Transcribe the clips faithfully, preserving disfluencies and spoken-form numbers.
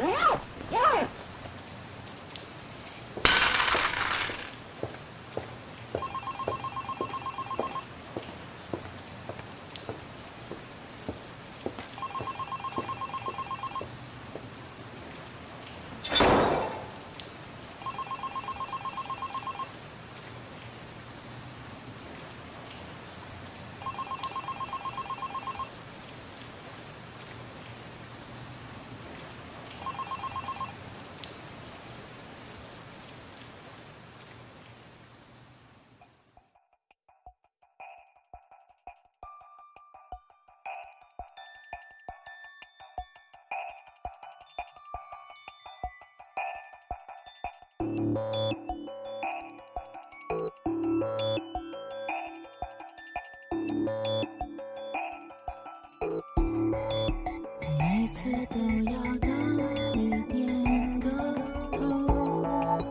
每次都要等你点个头，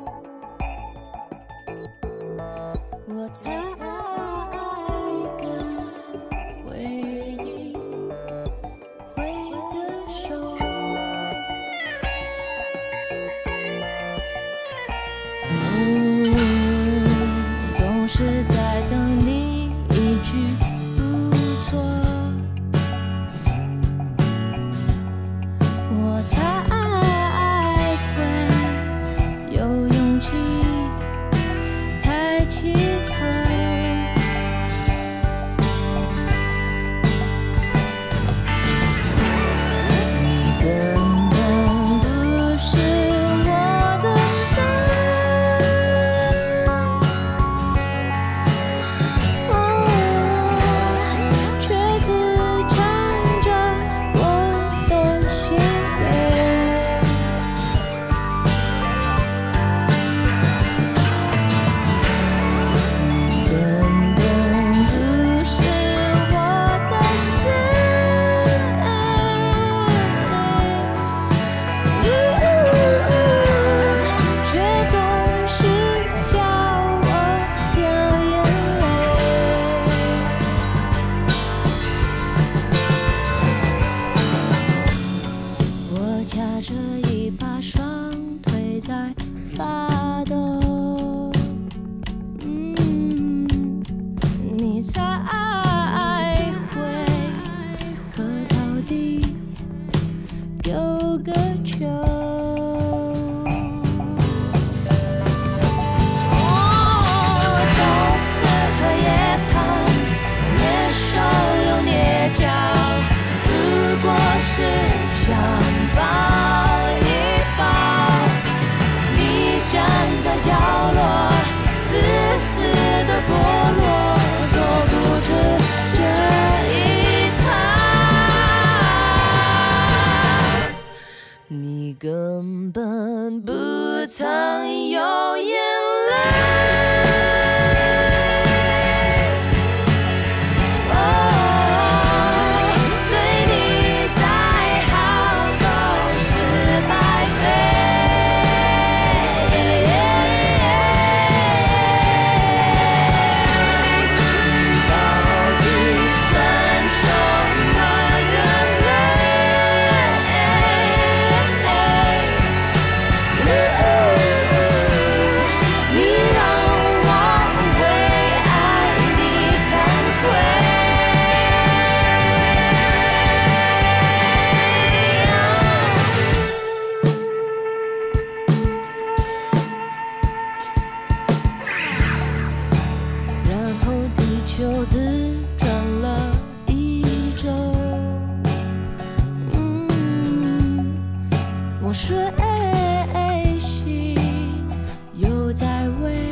我才敢回应挥个手。嗯，总是在等你一句不错。我才会有勇气抬起头，你根本不是我的神，哦，却刺缠着我的心。夹着一把双腿在发抖，嗯，你才会可到底丢个球。哦，朝思和夜盼，蹑手又蹑脚，不过是想抱一抱，你站在角落，自私的剥落，做不出这一套。你根本不曾有眼泪。就自转了一周，嗯，我睡醒又在为